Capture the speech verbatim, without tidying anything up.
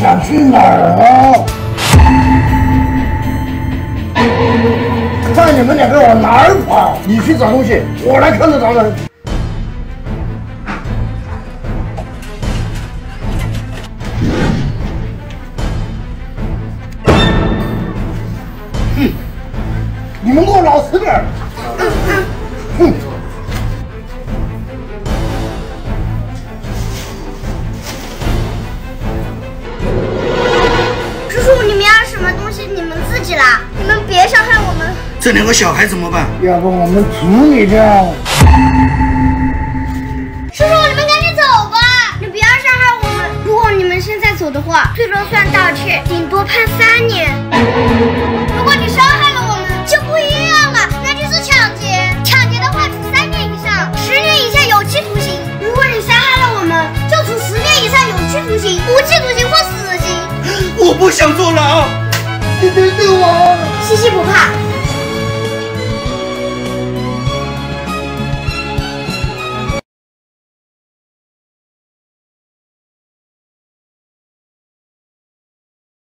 想去哪儿啊？看你们两个往哪儿跑！你去找东西，我来看着他们。哼！你们给我老实点儿！哼！ 你们自己啦，你们别伤害我们。 这两个小孩怎么办？ 要不我们处理掉。 叔叔，你们赶紧走吧，你不要伤害我们。如果你们现在走的话，最多算盗窃，顶多判三年。如果你伤害了我们，就不一样了，那就是抢劫。抢劫的话处三年以上十年以下有期徒刑。如果你伤害了我们，就处十年以上有期徒刑、无期徒刑或死刑。 我不想坐牢。 你等等我， 西西不怕。